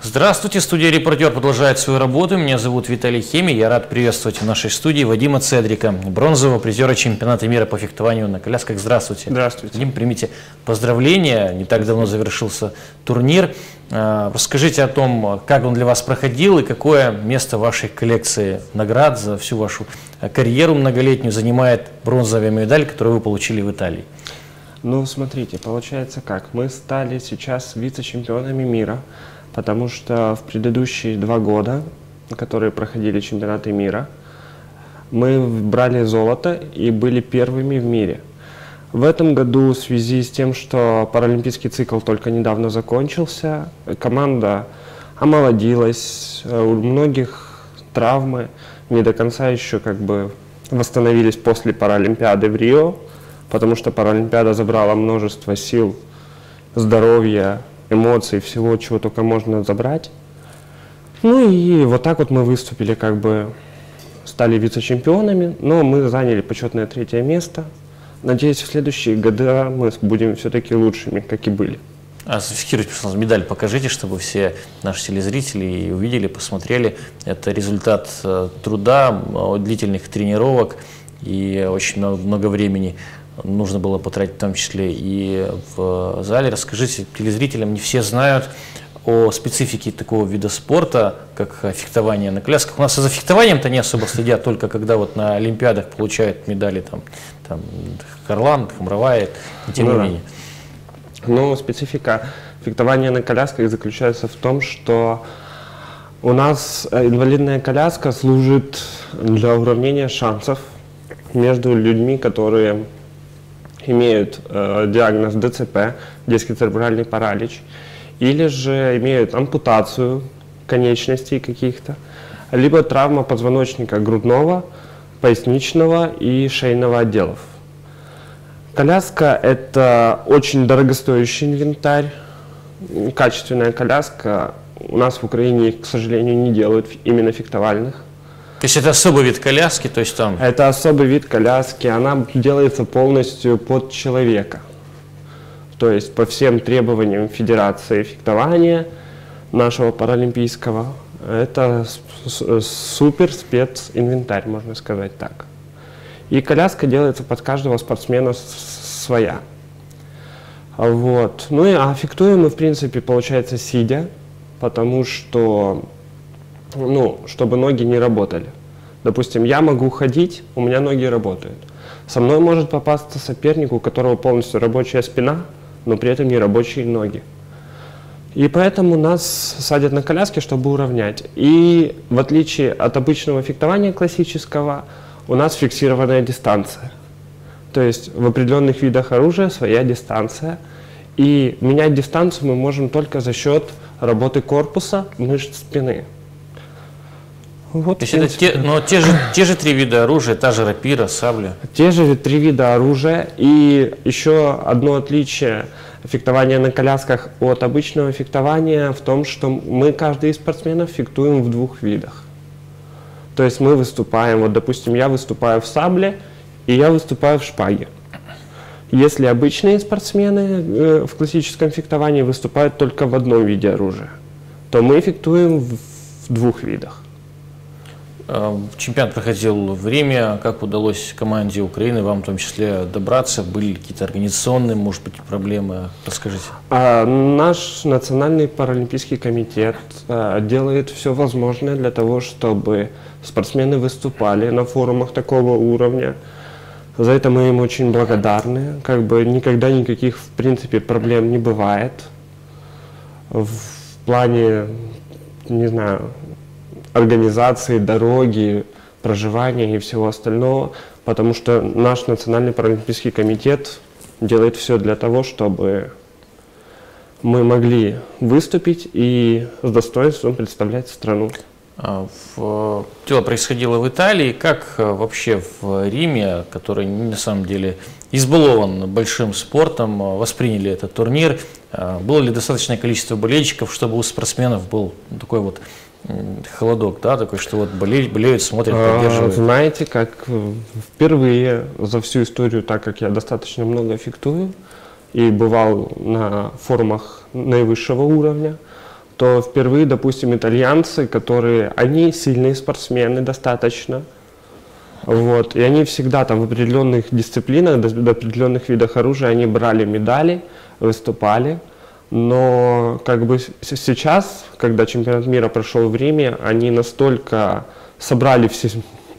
Здравствуйте, студия «Репортер» продолжает свою работу. Меня зовут Виталий Хемий. Я рад приветствовать в нашей студии Вадима Цедрика, бронзового призера чемпионата мира по фехтованию на колясках. Здравствуйте. Здравствуйте. Вадим, примите поздравления. Не так давно завершился турнир. Расскажите о том, как он для вас проходил и какое место в вашей коллекции наград за всю вашу карьеру многолетнюю занимает бронзовая медаль, которую вы получили в Италии. Ну, смотрите, получается как. Мы стали сейчас вице-чемпионами мира, потому что в предыдущие 2 года, которые проходили чемпионаты мира, мы брали золото и были первыми в мире. В этом году, в связи с тем, что паралимпийский цикл только недавно закончился, команда омолодилась, у многих травмы, не до конца еще восстановились после Паралимпиады в Рио, потому что Паралимпиада забрала множество сил, здоровья, эмоций, всего, чего только можно забрать. Ну и вот так вот мы выступили, стали вице-чемпионами, но мы заняли почетное 3-е место. Надеюсь, в следующие годы мы будем все-таки лучшими, как и были. Зафиксируйте, пожалуйста, медаль покажите, чтобы все наши телезрители увидели, посмотрели. Это результат труда, длительных тренировок, и очень много времени нужно было потратить, в том числе и в зале. Расскажите телезрителям, не все знают о специфике такого вида спорта, как фехтование на колясках. У нас за фехтованием-то не особо следят, только когда вот на Олимпиадах получают медали там Харлан, Хамровая, тем не менее. Ну, специфика фехтования на колясках заключается в том, что у нас инвалидная коляска служит для уравнения шансов между людьми, которые имеют диагноз ДЦП, детский церебральный паралич, или же имеют ампутацию конечностей каких-то, либо травма позвоночника грудного, поясничного и шейного отделов. Коляска – это очень дорогостоящий инвентарь. Качественная коляска у нас в Украине, к сожалению, не делают именно фехтовальных. То есть это особый вид коляски, то есть там… Это особый вид коляски, она делается полностью под человека. То есть по всем требованиям Федерации фехтования нашего паралимпийского. Это супер специнвентарь, можно сказать так. И коляска делается под каждого спортсмена своя. Вот. Ну и фехтуем мы, в принципе, получается, сидя, потому что… чтобы ноги не работали. Допустим, я могу ходить, у меня ноги работают. Со мной может попасться соперник, у которого полностью рабочая спина, но при этом не рабочие ноги. И поэтому нас садят на коляске, чтобы уравнять. И в отличие от обычного фехтования классического, у нас фиксированная дистанция. То есть в определенных видах оружия своя дистанция. И менять дистанцию мы можем только за счет работы корпуса, мышц спины. Вот, то есть это те же 3 вида оружия, та же рапира, сабля? Те же 3 вида оружия. И еще одно отличие фехтования на колясках от обычного фехтования в том, что мы, каждый из спортсменов, фехтуем в 2 видах. То есть мы выступаем, вот допустим, я выступаю в сабле и я выступаю в шпаге. Если обычные спортсмены в классическом фехтовании выступают только в одном виде оружия, то мы фехтуем в 2 видах. Чемпионат проходил в Риме. Как удалось команде Украины, вам в том числе, добраться? Были какие-то организационные, может быть, проблемы? Расскажите. Наш национальный паралимпийский комитет делает все возможное для того, чтобы спортсмены выступали на форумах такого уровня. За это мы им очень благодарны. Никогда никаких, в принципе, проблем не бывает. В плане, не знаю, организации, дороги, проживания и всего остального, потому что наш Национальный паралимпийский комитет делает все для того, чтобы мы могли выступить и с достоинством представлять страну. Дело происходило в Италии. Как вообще в Риме, который на самом деле избалован большим спортом, восприняли этот турнир? Было ли достаточное количество болельщиков, чтобы у спортсменов был такой вот холодок, да, такой, что вот болеют, смотрят, поддерживают? Знаете, как впервые за всю историю, так как я достаточно много фехтую и бывал на форумах наивысшего уровня, то впервые, допустим, итальянцы, которые, они сильные спортсмены достаточно, вот, и они всегда там в определенных дисциплинах, до определенных видах оружия, они брали медали, выступали, но как бы сейчас, когда чемпионат мира прошел в Риме, они настолько собрали все,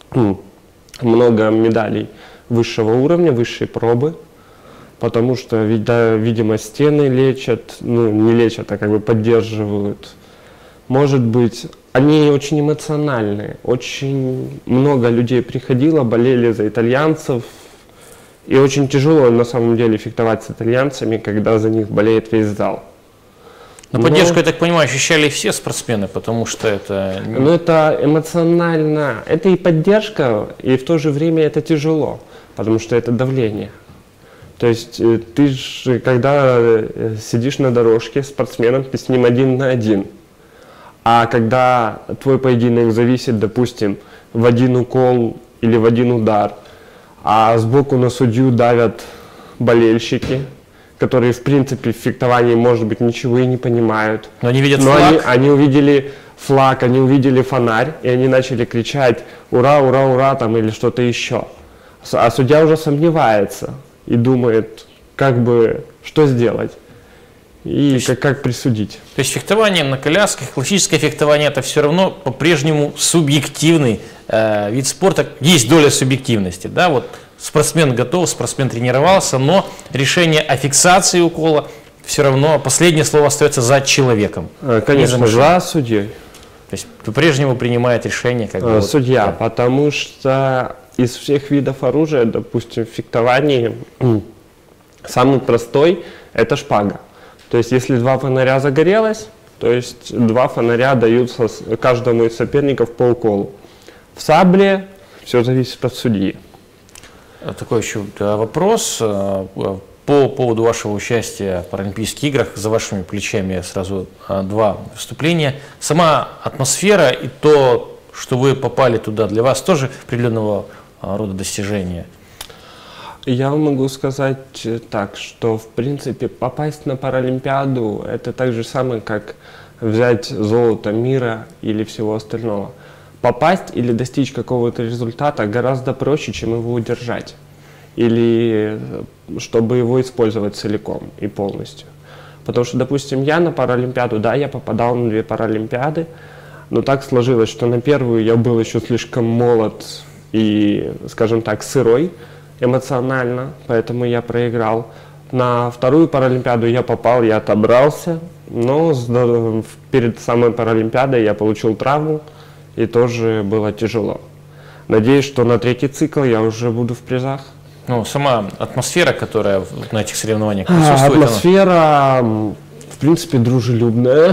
много медалей высшего уровня, высшей пробы, потому что, видимо, стены лечат, ну, не лечат, а как бы поддерживают. Может быть, они очень эмоциональные, очень много людей приходило, болели за итальянцев, и очень тяжело на самом деле фехтовать с итальянцами, когда за них болеет весь зал. Но поддержку, я так понимаю, ощущали все спортсмены, потому что это... Ну, это эмоционально, это и поддержка, и в то же время это тяжело, потому что это давление. То есть ты же, когда сидишь на дорожке с спортсменом, ты с ним 1 на 1. А когда твой поединок зависит, допустим, в 1 укол или в 1 удар, а сбоку на судью давят болельщики, которые, в принципе, в фехтовании, может быть, ничего и не понимают. Но они видят флаг. Они увидели флаг, они увидели фонарь, и они начали кричать «Ура, ура, ура!» там, или что-то еще. А судья уже сомневается и думает, как бы, что сделать и как присудить. То есть фехтование на колясках, классическое фехтование, это все равно по-прежнему субъективный вид спорта, есть доля субъективности, да, вот спортсмен готов, спортсмен тренировался, но решение о фиксации укола все равно, последнее слово остается за человеком. Конечно, за судьей. То есть по-прежнему принимает решение как бы, судья, вот, да. Потому что из всех видов оружия, допустим, в фехтовании самый простой – это шпага. То есть если 2 фонаря загорелось, то есть 2 фонаря даются каждому из соперников по уколу. В сабле все зависит от судьи. Такой еще вопрос по поводу вашего участия в Паралимпийских играх. За вашими плечами сразу 2 выступления. Сама атмосфера и то, что вы попали туда, для вас тоже определенного рода достижения? Я могу сказать так, что в принципе попасть на Паралимпиаду это так же самое, как взять золото мира или всего остального. Попасть или достичь какого-то результата гораздо проще, чем его удержать. Или чтобы его использовать целиком и полностью. Потому что, допустим, я на Паралимпиаду, да, я попадал на 2 Паралимпиады, но так сложилось, что на первую я был еще слишком молод и, скажем так, сырой эмоционально, поэтому я проиграл. На 2-ю Паралимпиаду я попал, я отобрался, но перед самой Паралимпиадой я получил травму, и тоже было тяжело. Надеюсь, что на 3-й цикл я уже буду в призах. Ну, сама атмосфера, которая на этих соревнованиях присутствует. Атмосфера, в принципе, дружелюбная.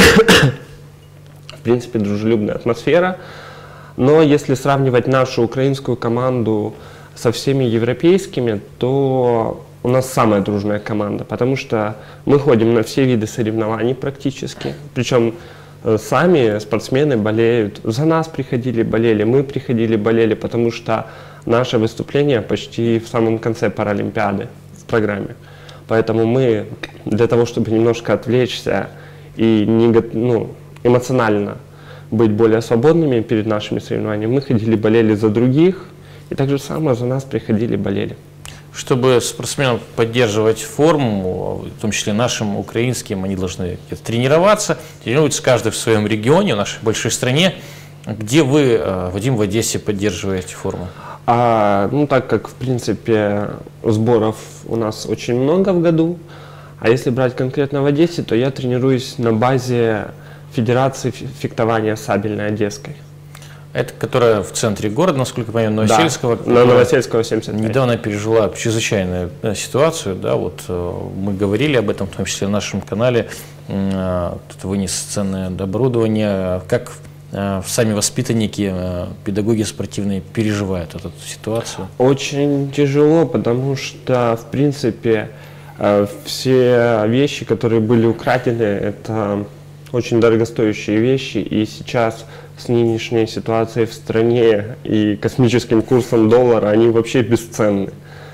В принципе, дружелюбная атмосфера. Но если сравнивать нашу украинскую команду со всеми европейскими, то у нас самая дружная команда, потому что мы ходим на все виды соревнований практически. Причем сами спортсмены болеют. За нас приходили, болели, мы приходили, болели, потому что наше выступление почти в самом конце Паралимпиады в программе. Поэтому мы для того, чтобы немножко отвлечься и эмоционально быть более свободными перед нашими соревнованиями, мы ходили, болели за других, и так же самое за нас приходили, болели. Чтобы спортсменам поддерживать форму, в том числе нашим, украинским, они должны тренироваться, тренируются каждый в своем регионе, в нашей большой стране. Где вы, Вадим, в Одессе поддерживаете форму? Так как, в принципе, сборов у нас очень много в году, а если брать конкретно в Одессе, то я тренируюсь на базе Федерации фехтования сабельной одесской. Это которая в центре города, насколько я понимаю, Новосельского. Да, на Новосельского 75. Недавно пережила чрезвычайную ситуацию, да, вот мы говорили об этом, в том числе на нашем канале, тут вынес ценное оборудование. Как сами воспитанники, педагоги спортивные переживают эту ситуацию? Очень тяжело, потому что, в принципе, все вещи, которые были украдены, это очень дорогостоящие вещи, и сейчас с нынешней ситуацией в стране и космическим курсом доллара они вообще бесценны.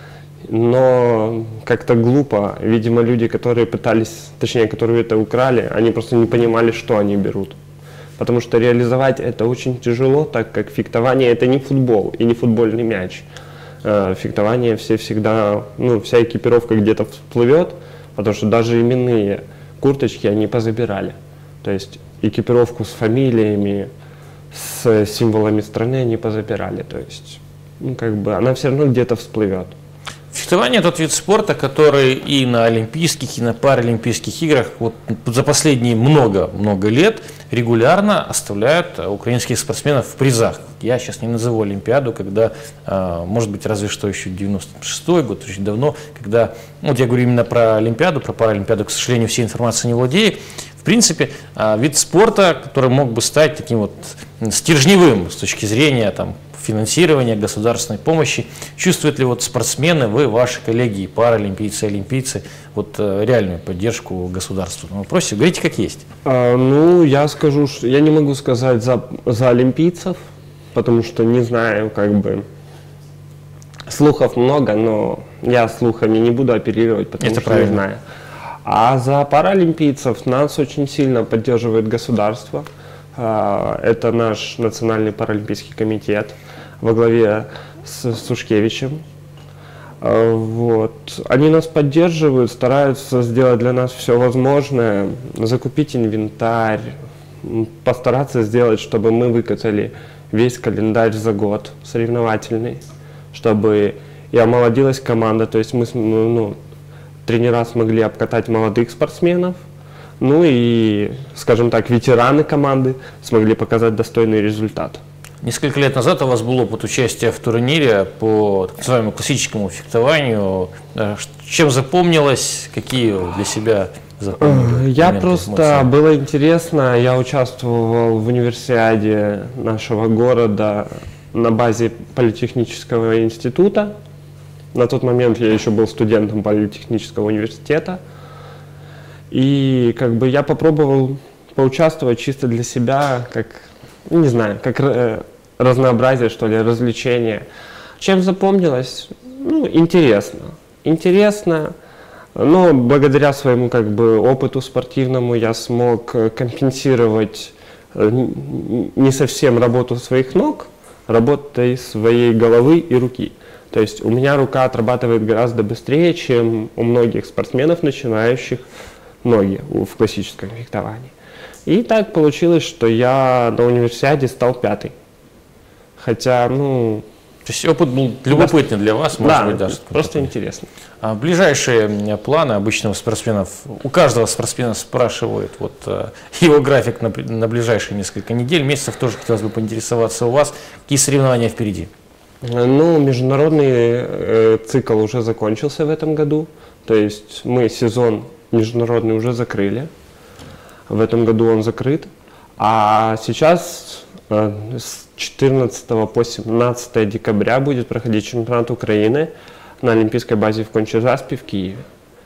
но как-то глупо. Видимо, люди, которые пытались, точнее, которые это украли, они просто не понимали, что они берут. Потому что реализовать это очень тяжело, так как фехтование это не футбол и не футбольный мяч. Фехтование всегда, ну, вся экипировка где-то всплывет, потому что даже именные курточки они позабирали. То есть экипировку с фамилиями, с символами страны они позабирали. То есть, ну, как бы она все равно где-то всплывет. Фехтование – тот вид спорта, который и на Олимпийских, и на Паралимпийских играх вот за последние много лет регулярно оставляют украинских спортсменов в призах. Я сейчас не назову Олимпиаду, когда, может быть, разве что еще 96-й год, очень давно, когда, вот я говорю именно про Олимпиаду, про Паралимпиаду, к сожалению, всей информацией не владею. В принципе, вид спорта, который мог бы стать таким вот стержневым с точки зрения там, финансирования, государственной помощи. Чувствуют ли вот спортсмены, вы, ваши коллеги, паралимпийцы, олимпийцы, вот реальную поддержку государства? На вопросе говорите как есть. Ну, я скажу, что я не могу сказать за олимпийцев, потому что не знаю, как бы, слухов много, но я слухами не буду оперировать, потому это что правильно. не знаю. А за паралимпийцев нас очень сильно поддерживает государство. Это наш Национальный паралимпийский комитет во главе с Сушкевичем. Вот. Они нас поддерживают, стараются сделать для нас все возможное, закупить инвентарь, постараться сделать, чтобы мы выкатали весь календарь за год соревновательный, чтобы и омолодилась команда, то есть мы, ну, тренера смогли обкатать молодых спортсменов, ну и, скажем так, ветераны команды смогли показать достойный результат. Несколько лет назад у вас был опыт участия в турнире по так называемому классическому фехтованию. Чем запомнилось, какие для себя запомнили? Я просто, было интересно, я участвовал в универсиаде нашего города на базе Политехнического института. На тот момент я еще был студентом Политехнического университета. И как бы я попробовал поучаствовать чисто для себя, как, не знаю, как разнообразие, что ли, развлечение. Чем запомнилось? Ну, интересно. Интересно, но благодаря своему как бы опыту спортивному я смог компенсировать не совсем работу своих ног, работой своей головы и руки. То есть у меня рука отрабатывает гораздо быстрее, чем у многих спортсменов, начинающих ноги в классическом фехтовании. И так получилось, что я на универсиаде стал 5-й. Хотя, ну... То есть опыт был любопытный для вас, может быть, даже. Просто интересно. А ближайшие планы обычного спортсменов, у каждого спортсмена спрашивают вот его график на ближайшие несколько недель, месяцев, тоже хотелось бы поинтересоваться у вас, какие соревнования впереди? Ну, международный цикл уже закончился в этом году, то есть мы сезон международный уже закрыли, в этом году он закрыт, а сейчас с 14 по 17 декабря будет проходить чемпионат Украины на олимпийской базе в Конча-Заспе в Киеве.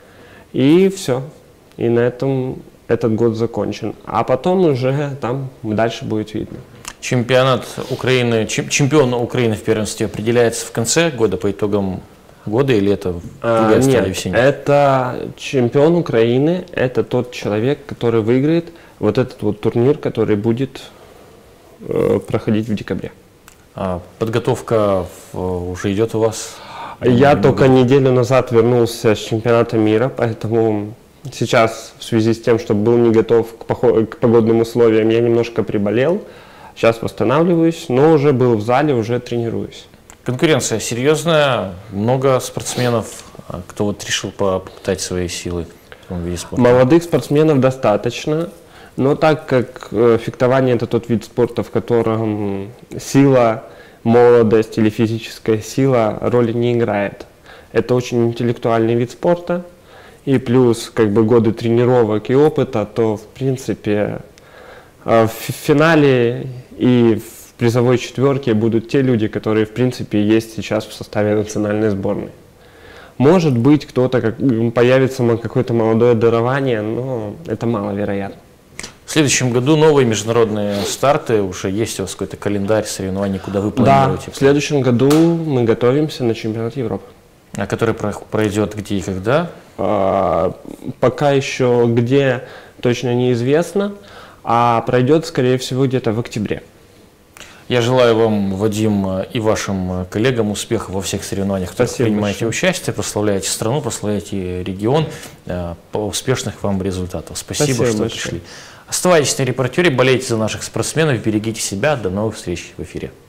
И все, и на этом этот год закончен, а потом уже там дальше будет видно. Чемпионат Украины, чемпион Украины в первенстве определяется в конце года по итогам года или это нет, это чемпион Украины, это тот человек, который выиграет вот этот вот турнир, который будет проходить в декабре. А подготовка уже идет у вас? Я только неделю назад вернулся с чемпионата мира, поэтому сейчас в связи с тем, что был не готов к погодным условиям, я немножко приболел. Сейчас восстанавливаюсь, но уже был в зале, уже тренируюсь. Конкуренция серьезная, много спортсменов, кто вот решил попытать свои силы в этом виде спорта? Молодых спортсменов достаточно, но так как фехтование это тот вид спорта, в котором сила, молодость или физическая сила роли не играет. Это очень интеллектуальный вид спорта, и плюс как бы годы тренировок и опыта, то в принципе в финале и в призовой четверке будут те люди, которые в принципе есть сейчас в составе национальной сборной. Может быть, кто-то появится какое-то молодое дарование, но это маловероятно. В следующем году новые международные старты, уже есть у вас какой-то календарь соревнований, куда вы планируете? Да, в следующем году мы готовимся на чемпионат Европы. А который пройдет где и когда? Пока еще где точно неизвестно, а пройдет, скорее всего, где-то в октябре. Я желаю вам, Вадим, и вашим коллегам успехов во всех соревнованиях, в которых принимаете участие, прославляете страну, прославляете регион, успешных вам результатов. Спасибо, что пришли. Оставайтесь на «Репортере», болейте за наших спортсменов, берегите себя. До новых встреч в эфире.